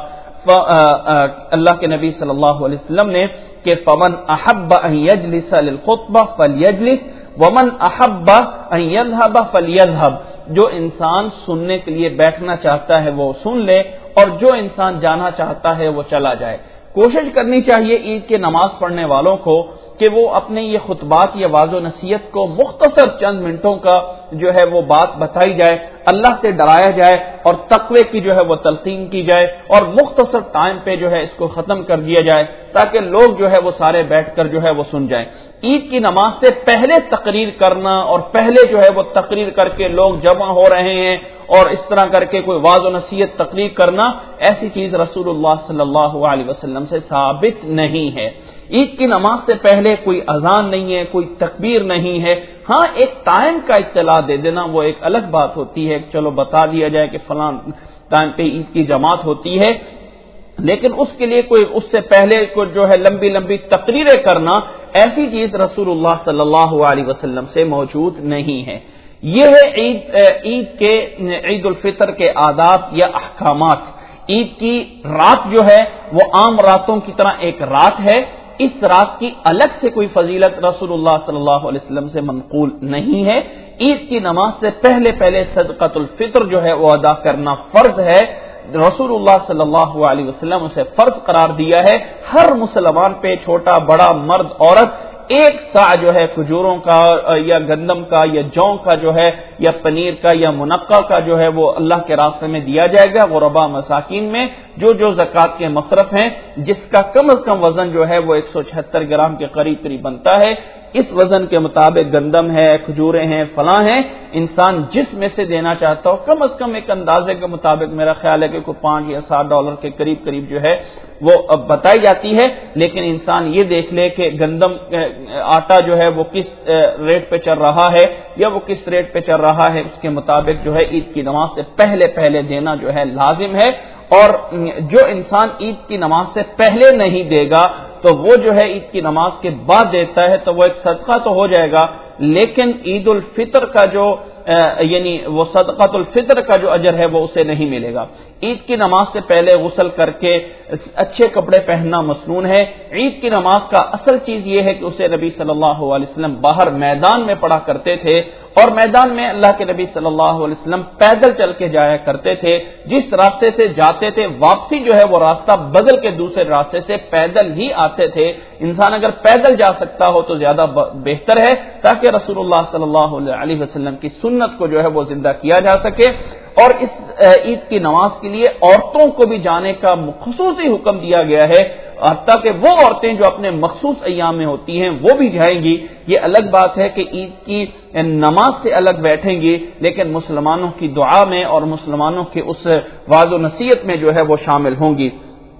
اللہ کے نبی صلی اللہ علیہ وسلم نے کہ فمن احب ان یجلس للخطبہ فلیجلس ومن احب ان یذهب فلیذهب، جو انسان سننے کے لیے بیٹھنا چاہتا ہے وہ سن لے اور جو انسان جانا چاہتا ہے وہ چلا جائے۔ کوشش کرنی چاہیے عید کے نماز پڑھنے والوں کو کہ وہ اپنے یہ خطبات یا واعظ و نصیحت کو مختصر چند منٹوں کا جو ہے وہ بات بتائی جائے، اللہ سے ڈرایا جائے اور تقوی کی جو ہے وہ تلقین کی جائے اور مختصر ٹائم پہ جو ہے اس کو ختم کر دیا جائے تاکہ لوگ جو ہے وہ سارے بیٹھ کر جو ہے وہ سن جائیں۔ عید کی نماز سے پہلے تقریر کرنا اور پہلے جو ہے وہ تقریر کر کے لوگ جمع ہو رہے ہیں اور اس طرح کر کے کوئی واعظ و نصیحت تقریر کرنا، ایسی چیز رسول اللہ صلی اللہ علیہ وسلم سے ثابت نہیں ہے۔ عید کی نماز سے پہلے کوئی اذان نہیں ہے، کوئی تکبیر نہیں ہے۔ ہاں، ایک ٹائم کا اطلاع دے دینا وہ ایک الگ بات ہوتی ہے، چلو بتا دیا جائے کہ فلاں ٹائم پہ عید کی جماعت ہوتی ہے، لیکن اس کے لیے کوئی اس سے پہلے کوئی جو ہے لمبی لمبی تقریریں کرنا، ایسی چیز رسول اللہ صلی اللہ علیہ وسلم سے موجود نہیں ہے۔ یہ ہے عید عید کے عید الفطر کے آداب یا احکامات۔ عید کی رات جو ہے وہ عام راتوں کی طرح ایک رات ہے، اس رات کی الگ سے کوئی فضیلت رسول اللہ صلی اللہ علیہ وسلم سے منقول نہیں ہے۔ عید کی نماز سے پہلے پہلے صدقۃ الفطر جو ہے وہ ادا کرنا فرض ہے، رسول اللہ صلی اللہ علیہ وسلم اسے فرض قرار دیا ہے۔ ہر مسلمان پہ چھوٹا بڑا مرد عورت ایک سا جو ہے کھجوروں کا یا گندم کا یا جو کا جو ہے یا پنیر کا یا منقع کا جو ہے وہ اللہ کے راستے میں دیا جائے گا۔ غربا مساکین میں جو جو زکوٰۃ کے مصرف ہیں، جس کا کم از کم وزن جو ہے وہ ایک سو چھہتر گرام کے قریب قریب بنتا ہے، اس وزن کے مطابق گندم ہے، کھجوریں ہیں، فلاں ہیں، انسان جس میں سے دینا چاہتا ہو کم از کم ایک اندازے کے مطابق میرا خیال ہے کہ کوئی پانچ یا سات ڈالر کے قریب قریب جو ہے وہ بتائی جاتی ہے، لیکن انسان یہ دیکھ لے کہ گندم آٹا جو ہے وہ کس ریٹ پہ چل رہا ہے یا وہ کس ریٹ پہ چل رہا ہے، اس کے مطابق جو ہے عید کی نماز سے پہلے پہلے دینا جو ہے لازم ہے۔ اور جو انسان عید کی نماز سے پہلے نہیں دے گا تو وہ جو ہے عید کی نماز کے بعد دیتا ہے تو وہ ایک صدقہ تو ہو جائے گا، لیکن عید الفطر کا جو یعنی وہ صدقۃ الفطر کا جو اجر ہے وہ اسے نہیں ملے گا۔ عید کی نماز سے پہلے غسل کر کے اچھے کپڑے پہننا مسنون ہے۔ عید کی نماز کا اصل چیز یہ ہے کہ اسے نبی صلی اللہ علیہ وسلم باہر میدان میں پڑھا کرتے تھے، اور میدان میں اللہ کے نبی صلی اللہ علیہ وسلم پیدل چل کے جایا کرتے تھے، جس راستے سے جاتے تھے واپسی جو ہے وہ راستہ بدل کے دوسرے راستے سے پیدل ہی آتے تھے۔ انسان اگر پیدل جا سکتا ہو تو زیادہ بہتر ہے تاکہ رسول اللہ صلی اللہ علیہ وسلم کی سنت کو جو ہے وہ زندہ کیا جا سکے۔ اور اس عید کی نماز کے لیے عورتوں کو بھی جانے کا خصوصی حکم دیا گیا ہے، حتیٰ کہ وہ عورتیں جو اپنے مخصوص ایام میں ہوتی ہیں وہ بھی جائیں گی۔ یہ الگ بات ہے کہ عید کی نماز سے الگ بیٹھیں گی، لیکن مسلمانوں کی دعا میں اور مسلمانوں کے اس واعظ و نصیحت میں جو ہے وہ شامل ہوں گی۔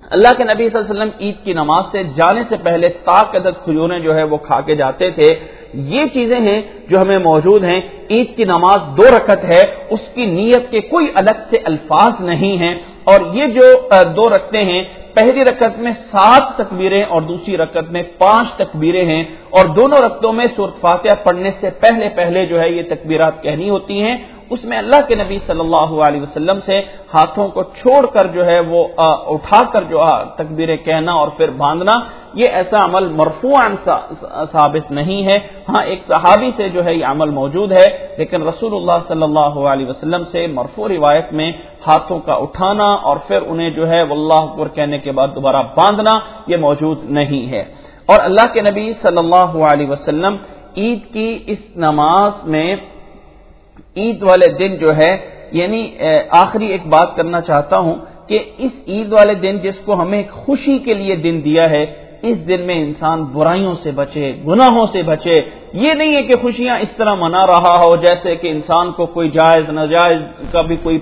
اللہ کے نبی صلی اللہ علیہ وسلم عید کی نماز سے جانے سے پہلے تاک عدد کھجوریں جو ہے وہ کھا کے جاتے تھے. یہ چیزیں ہیں جو ہمیں موجود ہیں. عید کی نماز دو رکعت ہے, اس کی نیت کے کوئی الگ سے الفاظ نہیں ہیں, اور یہ جو دو رکعتیں ہیں, پہلی رکعت میں سات تکبیریں اور دوسری رکعت میں پانچ تکبیریں ہیں, اور دونوں رکعتوں میں سورۃ فاتحہ پڑھنے سے پہلے پہلے جو ہے یہ تکبیرات کہنی ہوتی ہیں. اس میں اللہ کے نبی صلی اللہ علیہ وسلم سے ہاتھوں کو چھوڑ کر جو ہے وہ اٹھا کر جو تکبیریں کہنا اور پھر باندھنا, یہ ایسا عمل مرفوعاً ثابت نہیں ہے. ہاں ایک صحابی سے جو ہے یہ عمل موجود ہے, لیکن رسول اللہ صلی اللہ علیہ وسلم سے مرفوع روایت میں ہاتھوں کا اٹھانا اور پھر انہیں جو ہے واللہ اکبر کہنے کے بعد دوبارہ باندھنا یہ موجود نہیں ہے. اور اللہ کے نبی صلی اللہ علیہ وسلم عید کی اس نماز میں عید والے دن جو ہے, یعنی آخری ایک بات کرنا چاہتا ہوں کہ اس عید والے دن جس کو ہمیں خوشی کے لیے دن دیا ہے, اس دن میں انسان برائیوں سے بچے, گناہوں سے بچے. یہ نہیں ہے کہ خوشیاں اس طرح منا رہا ہو جیسے کہ انسان کو کوئی جائز ناجائز کا بھی کوئی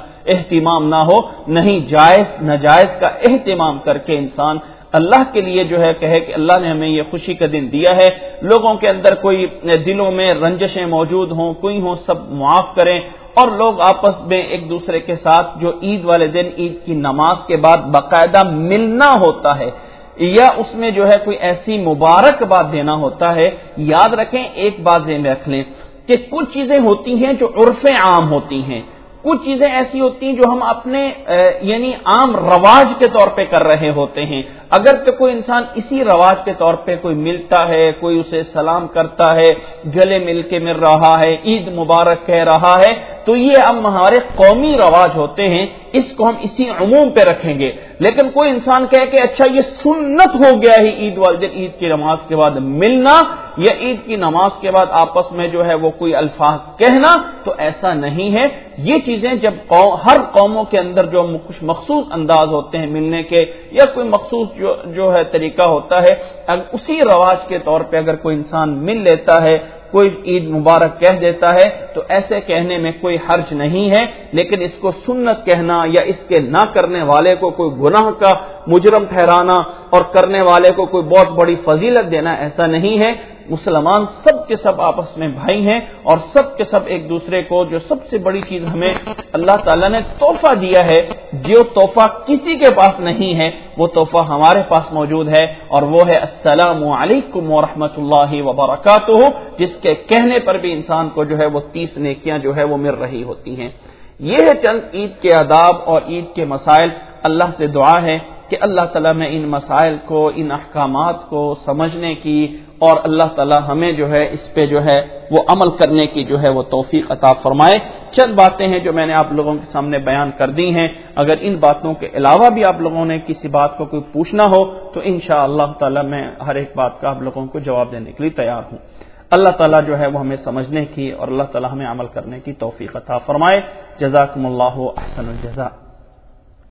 اہتمام نہ ہو. نہیں, جائز ناجائز کا اہتمام کر کے انسان اللہ کے لیے جو ہے کہے کہ اللہ نے ہمیں یہ خوشی کا دن دیا ہے. لوگوں کے اندر کوئی دلوں میں رنجشیں موجود ہوں, کوئی ہوں, سب معاف کریں, اور لوگ آپس میں ایک دوسرے کے ساتھ جو عید والے دن عید کی نماز کے بعد باقاعدہ ملنا ہوتا ہے یا اس میں جو ہے کوئی ایسی مبارک بات دینا ہوتا ہے. یاد رکھیں, ایک بات ذہن میں رکھ لیں کہ کچھ چیزیں ہوتی ہیں جو عرف عام ہوتی ہیں, کچھ چیزیں ایسی ہوتی ہیں جو ہم اپنے یعنی عام رواج کے طور پہ کر رہے ہوتے ہیں. اگر کہ کوئی انسان اسی رواج کے طور پہ کوئی ملتا ہے, کوئی اسے سلام کرتا ہے, گلے مل کے مل رہا ہے, عید مبارک کہہ رہا ہے, تو یہ اب ہمارے قومی رواج ہوتے ہیں, اس کو ہم اسی عموم پہ رکھیں گے. لیکن کوئی انسان کہے کہ اچھا یہ سنت ہو گیا ہے عید والے دن عید کی نماز کے بعد ملنا یا عید کی نماز کے بعد آپس میں جو ہے وہ کوئی الفاظ کہنا, تو ایسا نہیں ہے. یہ چیزیں جب قوم, ہر قوموں کے اندر جو کچھ مخصوص انداز ہوتے ہیں ملنے کے یا کوئی مخصوص جو, جو ہے طریقہ ہوتا ہے, اسی رواج کے طور پہ اگر کوئی انسان مل لیتا ہے, کوئی عید مبارک کہہ دیتا ہے, تو ایسے کہنے میں کوئی حرج نہیں ہے. لیکن اس کو سنت کہنا یا اس کے نہ کرنے والے کو کوئی گناہ کا مجرم ٹھہرانا اور کرنے والے کو کوئی بہت بڑی فضیلت دینا, ایسا نہیں ہے. مسلمان سب کے سب آپس میں بھائی ہیں اور سب کے سب ایک دوسرے کو, جو سب سے بڑی چیز ہمیں اللہ تعالیٰ نے تحفہ دیا ہے, جو تحفہ کسی کے پاس نہیں ہے وہ تحفہ ہمارے پاس موجود ہے, اور وہ ہے السلام علیکم ورحمۃ اللہ وبرکاتہ, جس کے کہنے پر بھی انسان کو جو ہے وہ تیس نیکیاں جو ہے وہ مل رہی ہوتی ہیں. یہ ہے چند عید کے آداب اور عید کے مسائل. اللہ سے دعا ہے کہ اللہ تعالیٰ میں ان مسائل کو, ان احکامات کو سمجھنے کی اور اللہ تعالیٰ ہمیں جو ہے اس پہ جو ہے وہ عمل کرنے کی جو ہے وہ توفیق عطا فرمائے. چند باتیں ہیں جو میں نے آپ لوگوں کے سامنے بیان کر دی ہیں. اگر ان باتوں کے علاوہ بھی آپ لوگوں نے کسی بات کو کوئی پوچھنا ہو تو انشاءاللہ تعالیٰ میں ہر ایک بات کا آپ لوگوں کو جواب دینے کے لیے تیار ہوں. اللہ تعالیٰ جو ہے وہ ہمیں سمجھنے کی اور اللہ تعالیٰ ہمیں عمل کرنے کی توفیق عطا فرمائے. جزاکم اللہ احسن الجزاء.